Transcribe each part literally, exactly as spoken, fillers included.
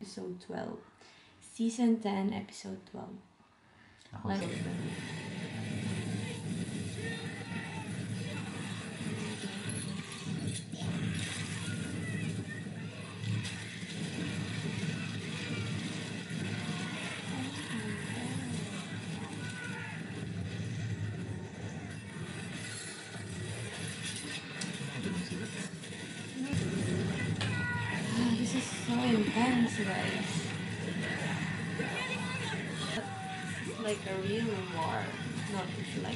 episode twelve. Season ten, episode twelve. Ako Like, sa ah, this is so intense, guys. It's like a real war. Not it's like.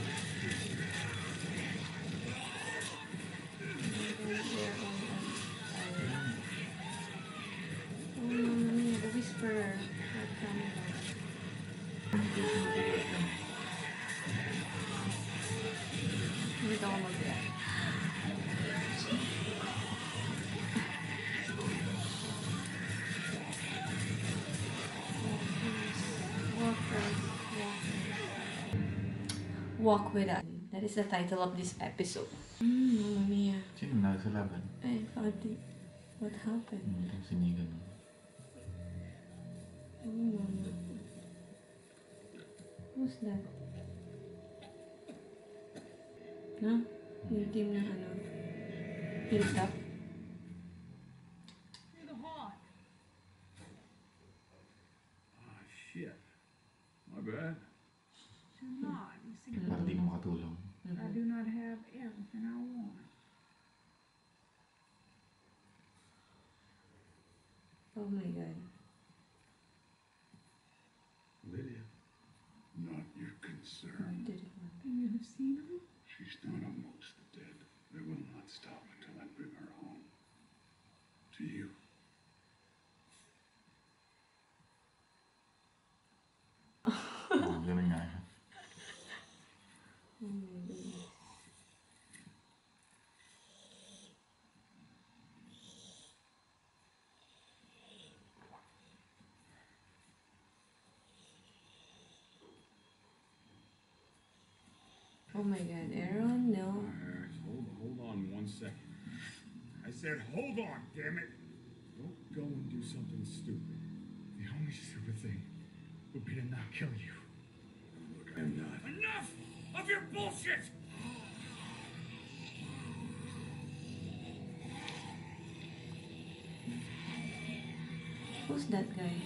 They're on an island. Oh, Mamma Mia, the Whisperer. What coming out? Hindi ako mag-react. Walkers, Walk with us. That is the title of this episode. Mm, Mamma Mia. Sino na sa laban? I thought it. What happened? Hmm, itong si Negan. Oh, Mama. Who's that? No? Yung team na ano? Built up? You're the hawk. Ah, shit. My bad. You're not. You see, Para di ka makatulong. I do not have everything I want. Oh my god. Lydia. Not your I concern. didn't want You have seen her? She's not amongst the dead. They will not stop until I bring her home. To you. Oo, ganun nga. Oh my goodness. Oh my god, Earl, no. Alright, hold, hold on one second. I said hold on, damn it! Don't go and do something stupid. The only stupid thing would be to not kill you. Look, I'm not. Enough of your bullshit! Who's that guy?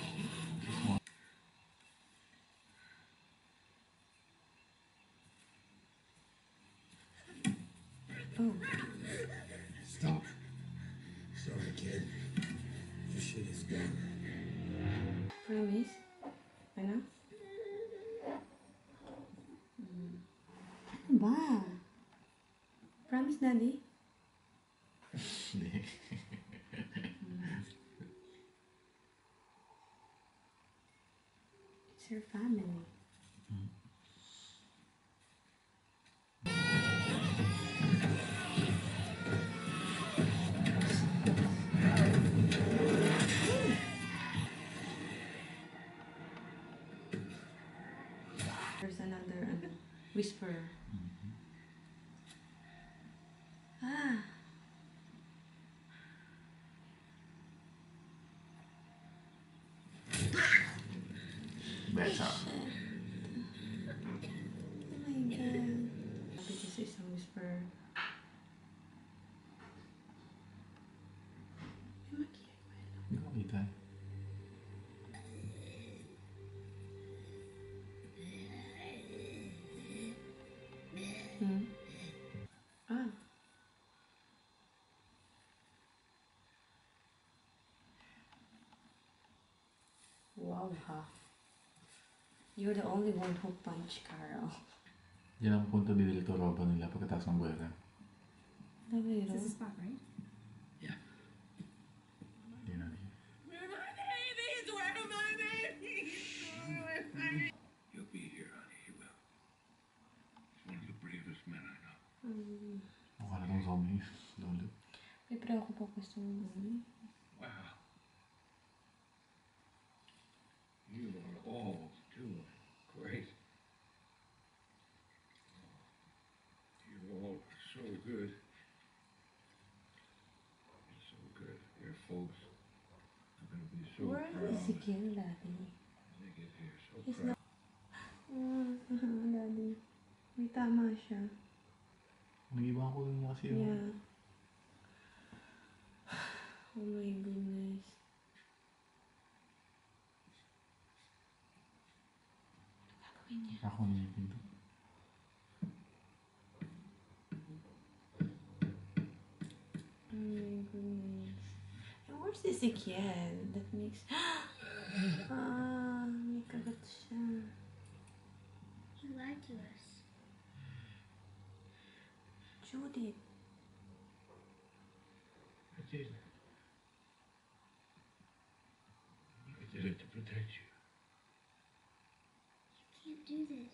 Oh, Stop. Sorry, kid. Your shit is gone. promise? Ano? Hmm. Ano ba? Promise, Daddy? Hindi. It's your family. There's another ano, whisperer. Ah. Better. Oh my god. Sabi ko sa isang whisperer. May makiyay ko yun. Hindi ko makita. Hmm? Ah. Wow, ha. You're the only one who punched Carl. Yan ang punto ni Del Toro ba nila pagkatapos ng guwera. Nabiro. This is the spot, right? Hindi na. Where are my babies? Where are my babies? He'll be here, honey. He will. He's one of the bravest men I know. Um, Mukha na tong zombie. Lolo. may preocupa ko sa mga. Wow. You are all doing great. You all are so good. You're so good. Your folks are going to be so so Where is proud. Ezekiel, Daddy? They get here so He's proud. not. Oh, Daddy. May tama siya. Nag-iba ko rin kasi yung... Yeah. Oh my goodness. Gagawin niya. Ako na yung pinto. Oh my goodness. And where's Ezekiel? That makes... Ah, may kagat siya. He lied to us. Judith. I did. I did it to protect you. You can't do this.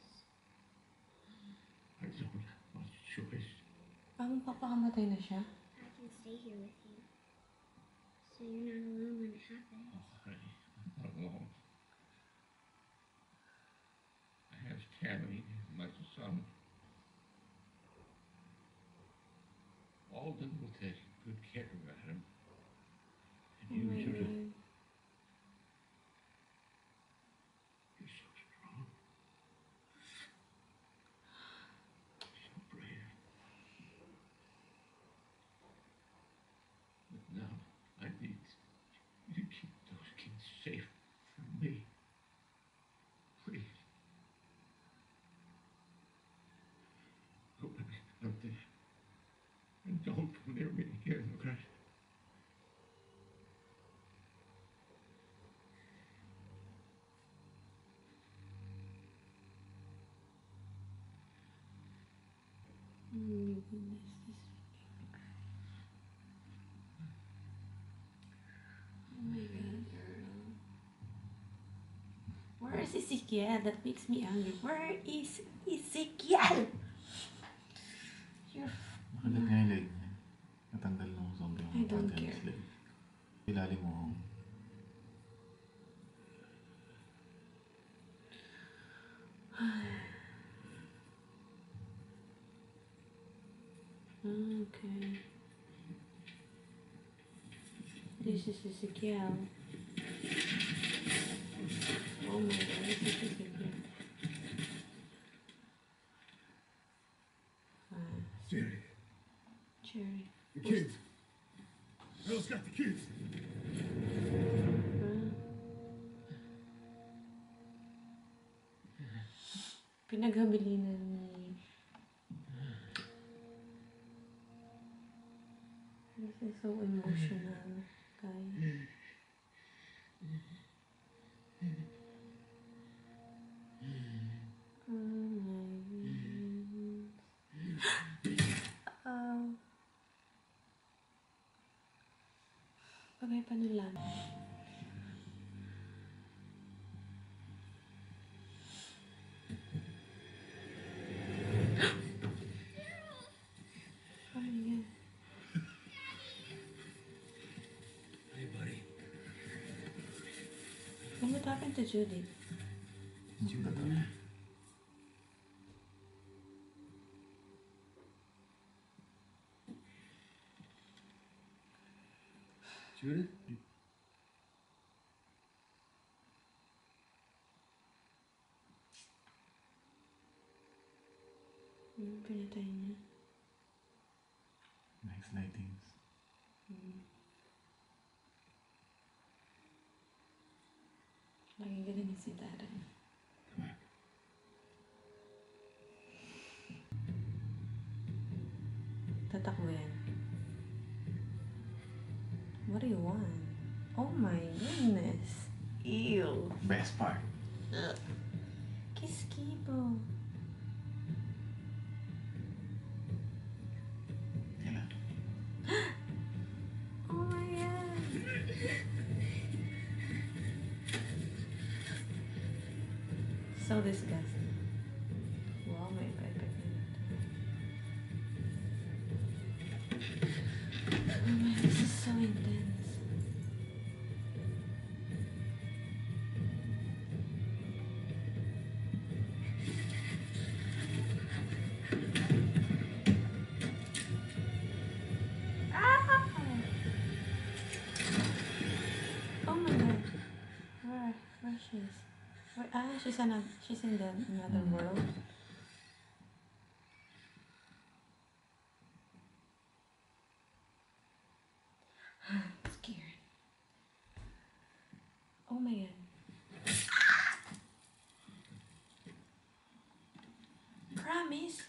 I don't have much choice. Parang papakamatay na siya. I can stay here with you. So you're not alone when it happens. Oh, honey, I'm not alone. I have Tammy, my son. Alden will take good care of Adam. And Oh you, my Judith, God. you're so strong. So brave. But now I need you to keep those kids safe from me. Please. Open up there. And don't come near me again, okay? Oh my goodness. This... Oh my God, Earl. Where is Ezekiel? That makes me angry. Where is Ezekiel? You're... Nakagat nga yung leg niya. Natanggal nung zombie I yung don't tanggal care. his leg. Ilalim mo. Okay. This is Ezekiel. Oh my God, this is Ezekiel. Ah, Jerry, Cherry. the kids. Earl's got the kids. Ah. Pinaghabilinan ni... This is so emotional, guys. Oh my goodness. Oh. Bagay pa nila. Oh my God. Hey, buddy. What happened to Judy? Hindi ba ito? Judith? Yung pinatay niya. Nice lightings. Hmm. Lagi ganun si Darren. Tatakbo yan. What do you want? Oh my goodness. Ew. Best part. Ugh. Kiss Kibo. Kailan? Oh my God. So disgusting. Wow, my pipet. Oh my, this is so intense. Ah! Oh my God. She's where, ah, she's another she's in the another Mm. world. Scared. Oh my god. Promise.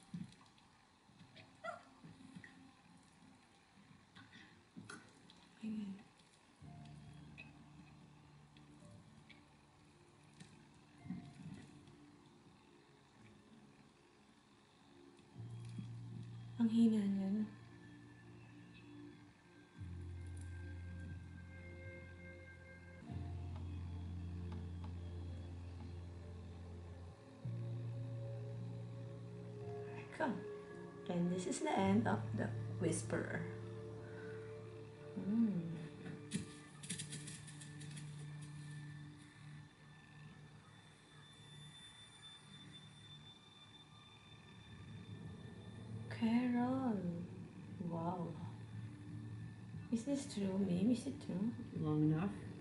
My god. Ang hina niya, no? Come. And this is the end of the Whisperer. Mm. Carol. Wow. Is this true, ma'am? Is it true? Long enough?